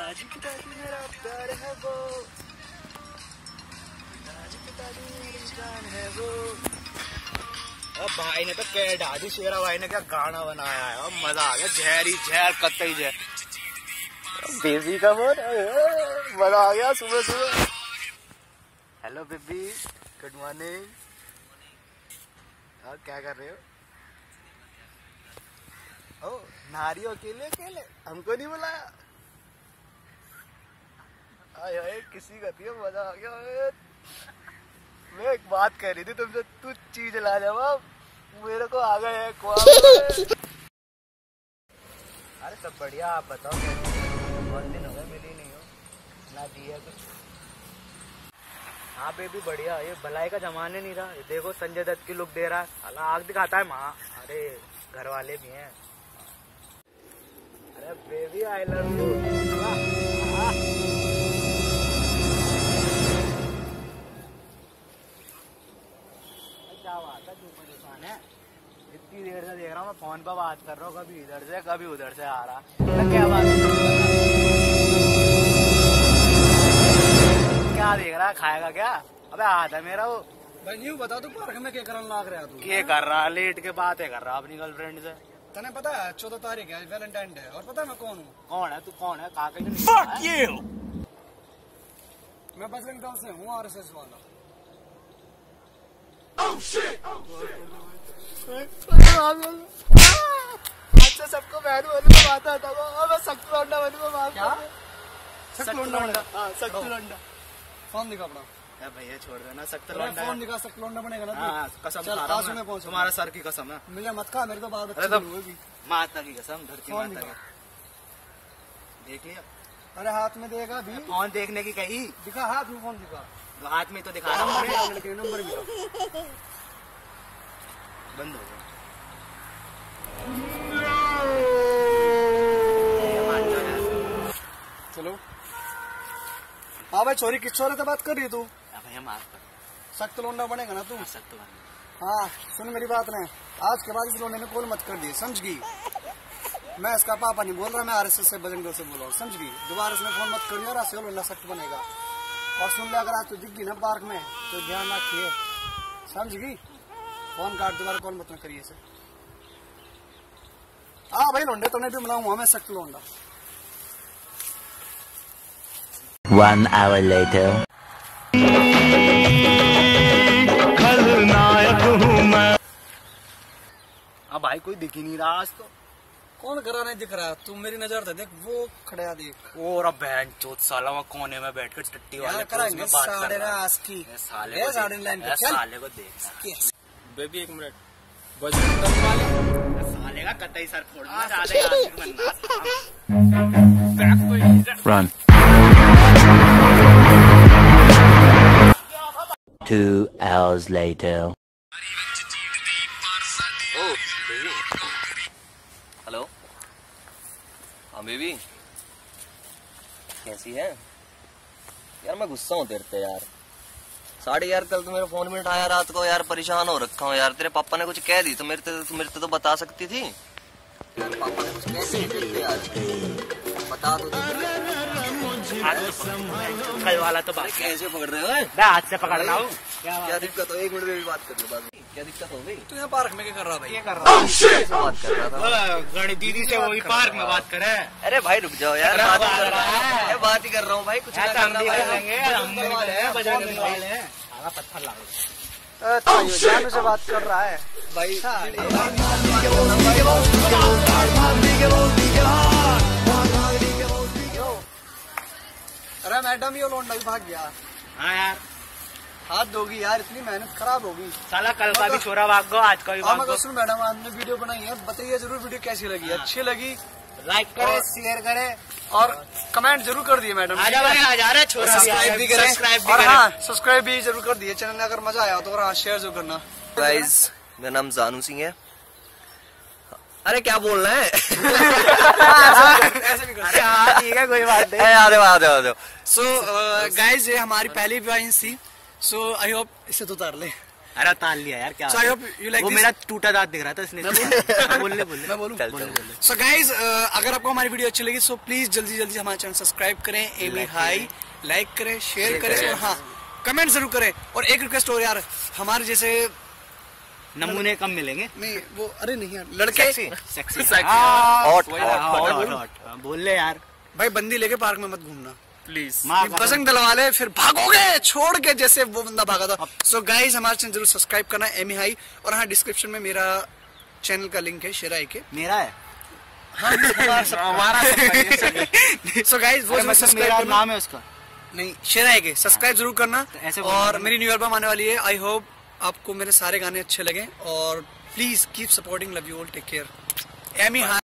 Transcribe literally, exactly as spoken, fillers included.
दादी की दादी मेरा प्यार है वो, दादी की दादी मेरी जान है वो। अब भाई ने तो क्या दादी शेरा भाई ने क्या गाना बनाया है, अब मजा आ गया। जहरी जहर कतई जहर बेबी का बोल, मजा आ गया सुबह सुबह। Hello baby, good morning. और क्या कर रहे हो? ओ नारियो अकेले अकेले, हमको नहीं बुलाया? आए आए किसी का दिया, मजा आ गया। मैं एक बात कह रही थी तुमसे, तू चीज ला जवाब मेरे को आ गए है। अरे सब बढ़िया, आप बताओ कैसे? बहुत दिन हो गए, मिली नहीं हो ना, दिया कुछ? हाँ बेबी बढ़िया, ये भलाई का जमाने नहीं रहा। ये देखो संजय दत्त की लुक दे रहा है, आग दिखाता है माँ। अरे घर वाले भी हैं। अरे बेबी आई लव यू। क्या बात है, तू परेशान है? इतनी देर से देख रहा हूँ मैं, फोन पर बात कर रहा हूँ, कभी इधर से कभी उधर से आ रहा। तो क्या बात है? क्या देख रहा है, खाएगा क्या? अबे आता मेरा वो भाई न्यू बता, तू पार्क में क्या करने लाग रहा तू? ये कर रहा लेट के बातें कर रहा अपनी गर्लफ्रेंड से। तने पता है चौदह तारीख है वैलेंटाइन डे, और पता है मैं कौन हूँ? कौन है तू? कौन है? काके Fuck you! मैं बजरंग दल से हूँ, आरएसएस वाला। oh, shit! अच्छा सबको बहन बोलने को बात आता है, मैं सख्त लौंडा बनूंगा। माफ क्या? सख्त लौंडा? हाँ सख्त लौंडा। फोन दिखा अपना। भैया छोड़ देना, सख्त लौंडा। फोन दिखा, सख्त लौंडा बनेगा ना? हाँ कसम चल, खा रहा हूँ में मैं, पहुंच। तुम्हारा सर की कसम है। मुझे मत खा, मेरे तो बाल अरे बच्चे तो होगी। माता की कसम, धरती फोन माता दिखा। की। देख लिया? अरे हाथ में देगा भी। फोन देखने की कही? दिखा हाथ में, फोन दिखा। हाथ में तो दिखा रहा हूँ। नंबर मिला, बंद हो गया। चलो हाँ भाई, चोरी किस चोरी से बात कर रही है तू? भैया माफ कर, सख्त लोंडा बनेगा ना तू? सख्त बन। हाँ सुन मेरी बात ने, आज के बाद इस लोंडे ने कॉल मत कर दी, समझ गई? मैं इसका पापा नहीं बोल रहा, मैं आरएसएस से बजरंग दल से बोल रहा हूँ, समझ गई? दोबारा इसने फोन मत करियो, और लोंडा सख्त बनेगा। और सुन ले, अगर आज तू दिख गई ना पार्क में तो ध्यान रखिए, समझ गई? फोन काट, दोबारा कॉल मत करिए इसे। हाँ भाई लोंडे, तुमने भी मिलाऊंगा मैं सख्त लोंडा। One hour later. खलनायक हूँ मैं। हाँ भाई कोई दिख ही नहीं रहा आज तो। कौन करा नहीं दिख रहा? तू मेरी नजर से देख, वो खड़ा देख। और अब बहन चोट साला वहाँ कोने में बैठ कर टट्टी वाले कराएंगे साढ़े रास की साले साढ़े लाइन पे चल। साले को देख बेबी एक मिनट, बजरंग दल वाले साले का कतई सर फोड़ना चाहते हैं। Run. Two hours later. Oh, baby. Hello, हाँ बेबी, कैसी है? यार मैं गुस्सा हूँ तेरे पे यार। साढ़े यार कल तो मेरा फोन में उठाया रात को यार, परेशान हो रखा हूँ यार। तेरे पापा ने कुछ कह दी तो मेरे ते तो मेरे ते तो बता सकती थी। तेरे पापा ने कुछ कह दी यार, बता दो। कल वाला तो बात कैसे पकड़ रहे हो? मैं हाथ से पकड़ रहा हूँ। क्या दिक्कत हो? एक मिनट में भी बात कर लो बाद में। क्या दिक्कत हो गई? तू यहाँ पार्क में क्या कर रहा भाई? क्या कर रहा है? बात कर रहा था गणी दीदी से, वही पार्क में बात करे। अरे भाई रुक जाओ यार, बात ही कर रहा है, बात ही कर रहा हूँ भाई। कुछ पत्थर जानू से बात कर रहा है भाई। अरे मैडम ये लोंडा भी भाग गया। हाँ यार, हाथ दोगी यार, इतनी मेहनत खराब होगी। साला कल का भी छोरा भाग गो, आज का भी भाग गो। सुन मैडम, आपने वीडियो बनाई है, बताइए जरूर वीडियो कैसी लगी। अच्छी लगी लाइक करे, शेयर करे और कमेंट जरूर कर दिए मैडम। सब्सक्राइब भी करें, सब्सक्राइब भी हाँ सब्सक्राइब भी जरूर कर दिए चैनल में। अगर मजा आया तो हाँ शेयर जरूर करना। गाइस मेरा नाम जानू सिंह है। अरे क्या बोल रहे हैं? ऐसे भी कर ठीक है कोई बात नहीं। आ जाओ आ जाओ आ जाओ। सो गाइज ये हमारी पहली वीडियो थी, सो आई होप इसे तो उतार ले। अरे ताल लिया यार क्या। So I hope you like वो this. मेरा टूटा दांत दिख रहा था इसने। बोलने बोलने मैं बोलूं? चल, बोलने चल। बोलने। सो गाइज अगर आपको हमारी वीडियो अच्छी लगी सो प्लीज जल्दी जल्दी हमारा चैनल सब्सक्राइब करें, एमी हाई लाइक करें, शेयर करें और हाँ कमेंट जरूर करें। और एक रिक्वेस्ट और यार, हमारे जैसे नमूने कम मिलेंगे। नहीं वो अरे नहीं यार लड़के sexy hot, hot hot, hot hot बोल ले यार। भाई बंदी लेके पार्क में मत घूमना प्लीज। माँ ये बजंग दलवा ले फिर भागोगे छोड़ के जैसे वो बंदा भागा था। सो गाइज हमारे चैनल जरूर सब्सक्राइब करना एमी हाई। और हाँ डिस्क्रिप्शन में मेरा चैनल का लिंक है शेराई के। मेरा है हमारा सो गाइज वो अरे मतलब सब्सक्राइब मेरा करना नाम है उसका। नहीं शेराई के सब्सक्राइब जरूर करना। तो ऐसे बोलना और ना। मेरी न्यू एल्बम आने वाली है। आई होप आपको मेरे सारे गाने अच्छे लगे और please keep supporting, love you all, take care, एमी हाई।